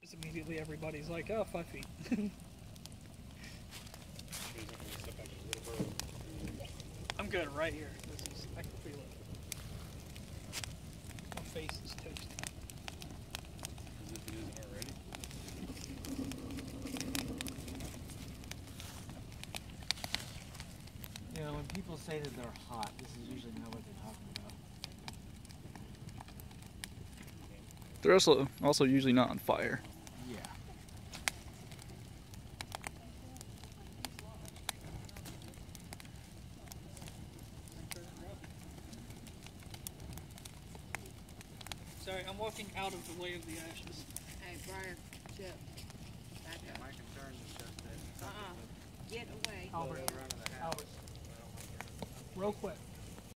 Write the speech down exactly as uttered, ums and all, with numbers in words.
Because immediately everybody's like, oh, five feet. I'm good right here. This is, I can feel it. My face is toasty. As if it isn't already. You know, when people say that they're hot, this is usually not what they're talking about. They're also also usually not on fire. Yeah. Sorry, I'm walking out of the way of the ashes. Hey, Brian, Chip, back up. My concern is just that Uh-uh. Get away. Albert, running the house. Albert, real quick.